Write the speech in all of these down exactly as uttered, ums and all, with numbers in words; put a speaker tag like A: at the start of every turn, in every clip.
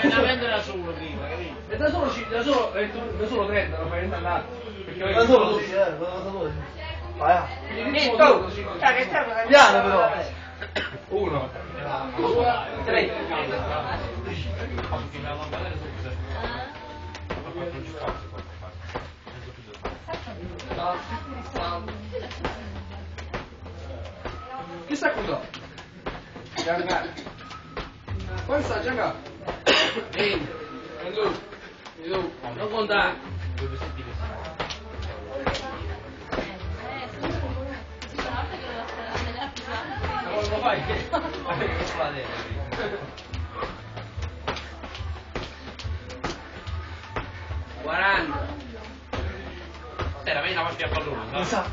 A: Veramente da solo prima, capito?
B: E da solo, ci- da solo, eh, tu- da solo trenta, non fai andare. Perché
C: Da solo tu, eh, da solo. Vai, ah.
B: Niente,
C: Piano però.
B: uno,
C: Due,
B: tre. Chissà cosa? Gianca. Come sta Gianca? Ehi, tu, tu, non contare. Lo fai? quaranta.
A: Era meglio una partita a pallone, no?
C: Esatto.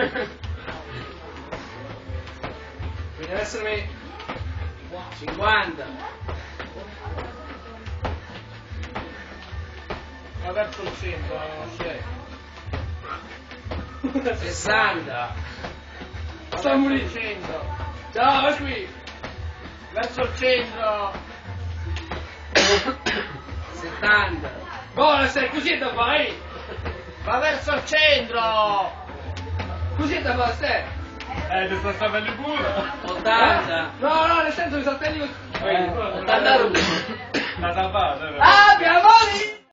B: Bisogna essere cinquanta.
A: Ma verso il centro, non c'è.
B: sessanta.
A: Sta morendo. Centro.
B: Ciao, vai qui.
A: Verso il centro.
B: settanta. Buona, stai così da fare?
A: Va verso il centro.
B: Così da fare, stai?
A: Eh, ti sta sapendo pure.
B: ottanta. No, no, nel senso che saltelli così.
A: Eh,
B: ottanta.
A: La tappata.
B: Ah, piavoli!